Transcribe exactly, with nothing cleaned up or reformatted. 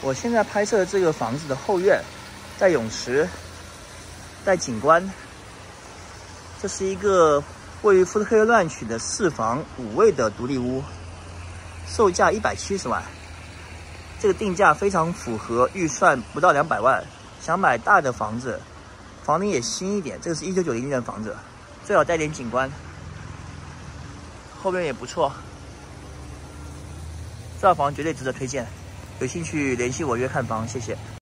我现在拍摄的这个房子的后院，带泳池，带景观。这是一个位于福特黑尔乱区的四房五卫的独立屋，售价一百七十万。这个定价非常符合预算，不到两百万。想买大的房子，房龄也新一点，这个是一九九零年的房子，最好带点景观。后面也不错，这套房绝对值得推荐。有兴趣联系我约看房，谢谢。